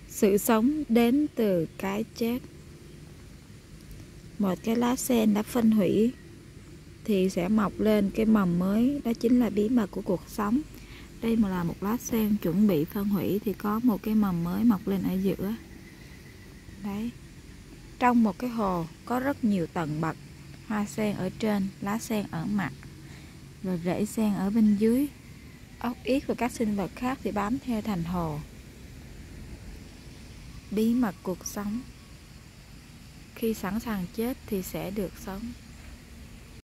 Sự sống đến từ cái chết. Một cái lá sen đã phân hủy thì sẽ mọc lên cái mầm mới, đó chính là bí mật của cuộc sống. Đây mà là một lá sen chuẩn bị phân hủy thì có một cái mầm mới mọc lên ở giữa. Đấy. Trong một cái hồ có rất nhiều tầng bậc, hoa sen ở trên, lá sen ở mặt, rồi rễ sen ở bên dưới. Ốc yết và các sinh vật khác thì bám theo thành hồ. Bí mật cuộc sống. Khi sẵn sàng chết thì sẽ được sống.